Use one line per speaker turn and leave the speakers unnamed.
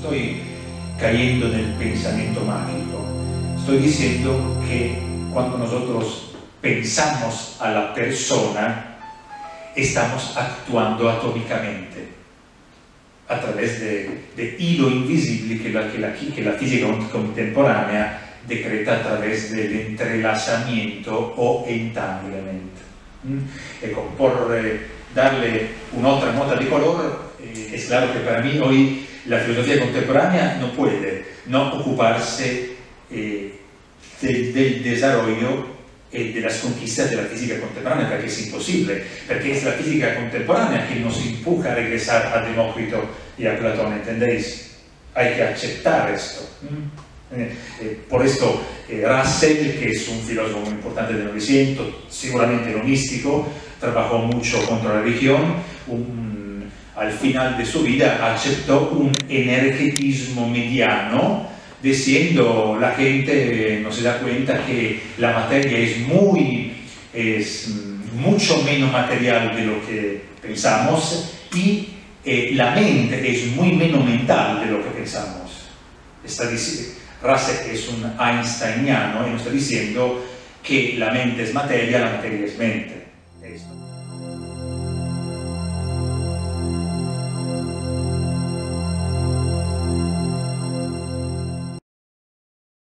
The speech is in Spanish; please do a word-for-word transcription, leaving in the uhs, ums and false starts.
estoy cayendo en el pensamiento mágico. Estoy diciendo que cuando nosotros pensamos a la persona, estamos actuando atómicamente a través de, de hilo invisible que la, que, la, que la física contemporánea decreta a través del entrelazamiento o entanglement. ¿Mm? Ecco, por eh, darle un'altra nota di color, eh, es claro que para mí hoy la filosofía contemporánea no puede no ocuparse eh, del, del desarrollo e de las conquistas de la física contemporánea, perché es imposible, perché es la física contemporánea que nos empuja a regresar a Demócrito y a Platón, ¿entendéis? Hay que aceptar esto. ¿Mm? Eh, eh, por esto eh, Russell, que es un filósofo muy importante del Novecento, seguramente no místico, trabajó mucho contra la religión, un, al final de su vida aceptó un energetismo mediano, diciendo la gente no se da cuenta que la materia es muy es mucho menos material de lo que pensamos y eh, la mente es muy menos mental de lo que pensamos. Está Russell es un einsteiniano y nos está diciendo que la mente es materia, la materia es mente.